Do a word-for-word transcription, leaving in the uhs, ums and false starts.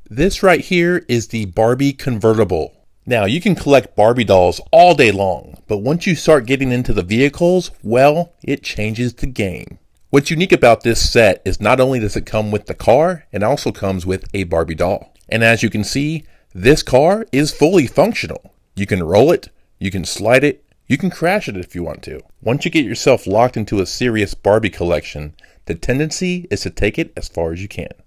This right here is the Barbie Convertible. Now, you can collect Barbie dolls all day long, but once you start getting into the vehicles, well, it changes the game. What's unique about this set is not only does it come with the car, it also comes with a Barbie doll. And as you can see, this car is fully functional. You can roll it, you can slide it, you can crash it if you want to. Once you get yourself locked into a serious Barbie collection, the tendency is to take it as far as you can.